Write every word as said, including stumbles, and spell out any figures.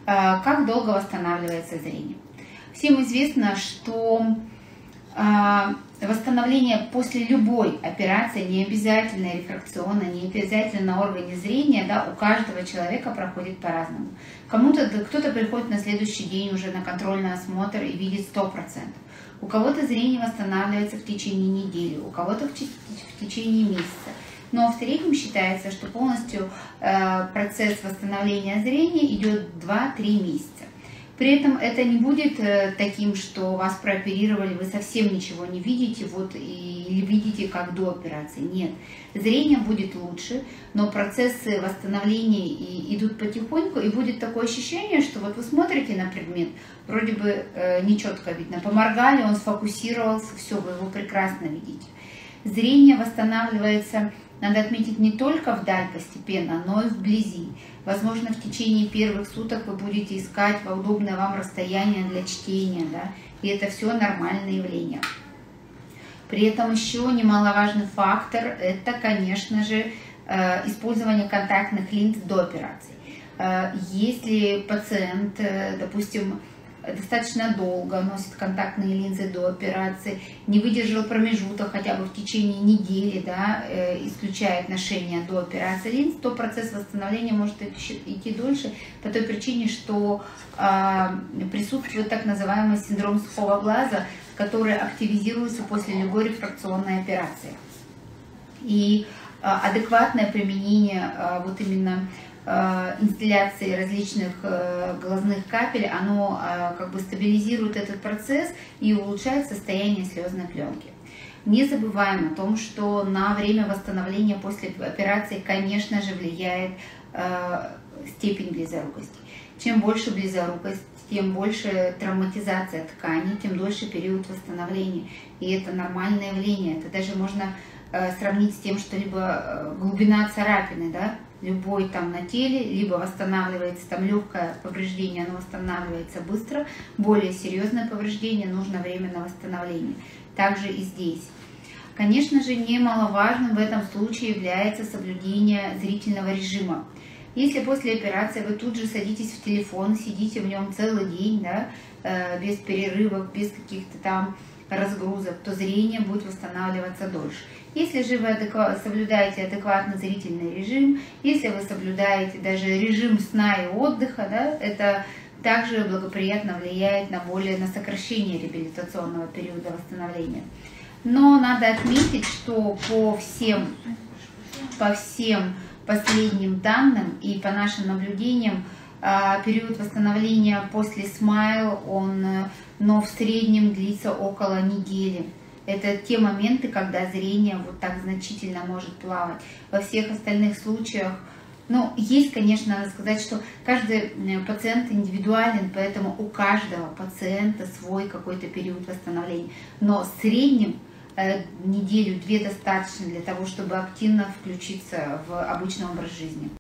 Как долго восстанавливается зрение? Всем известно, что восстановление после любой операции, не обязательно рефракционно, не обязательно на органе зрения, да, у каждого человека проходит по-разному. Кому-то, кто-то приходит на следующий день уже на контрольный осмотр и видит сто процентов. У кого-то зрение восстанавливается в течение недели, у кого-то в, в течение месяца. Но в среднем считается, что полностью э, процесс восстановления зрения идет два-три месяца. При этом это не будет э, таким, что вас прооперировали, вы совсем ничего не видите, вот, и, или видите как до операции. Нет, зрение будет лучше, но процессы восстановления и, идут потихоньку, и будет такое ощущение, что вот вы смотрите на предмет, вроде бы э, нечетко видно, поморгали, он сфокусировался, все, вы его прекрасно видите. Зрение восстанавливается, надо отметить, не только вдаль постепенно, но и вблизи. Возможно, в течение первых суток вы будете искать в удобное вам расстояние для чтения, да, и это все нормальное явление. При этом еще немаловажный фактор – это, конечно же, использование контактных линз до операции. Если пациент, допустим, достаточно долго носит контактные линзы до операции, не выдержал промежуток хотя бы в течение недели, да, э, исключает ношение до операции линз, то процесс восстановления может идти дольше по той причине, что э, присутствует так называемый синдром сухого глаза, который активизируется после любой рефракционной операции. И э, адекватное применение э, вот именно инстилляции различных глазных капель, оно как бы стабилизирует этот процесс и улучшает состояние слезной пленки. Не забываем о том, что на время восстановления после операции, конечно же, влияет степень близорукости. Чем больше близорукость, тем больше травматизация тканей, тем дольше период восстановления. И это нормальное явление. Это даже можно сравнить с тем, что либо глубина царапины, да, любой там на теле, либо восстанавливается там легкое повреждение, оно восстанавливается быстро, более серьезное повреждение, нужно время на восстановление. Также и здесь. Конечно же, немаловажным в этом случае является соблюдение зрительного режима. Если после операции вы тут же садитесь в телефон, сидите в нем целый день, да, без перерывов, без каких-то там разгрузок, то зрение будет восстанавливаться дольше. Если же вы адекват, соблюдаете адекватно зрительный режим, если вы соблюдаете даже режим сна и отдыха, да, это также благоприятно влияет на более на сокращение реабилитационного периода восстановления. Но надо отметить, что по всем, по всем последним данным и по нашим наблюдениям, период восстановления после смайл, он, но в среднем длится около недели. Это те моменты, когда зрение вот так значительно может плавать. Во всех остальных случаях, ну, есть, конечно, надо сказать, что каждый пациент индивидуален, поэтому у каждого пациента свой какой-то период восстановления. Но в среднем э, неделю-две достаточно для того, чтобы активно включиться в обычный образ жизни.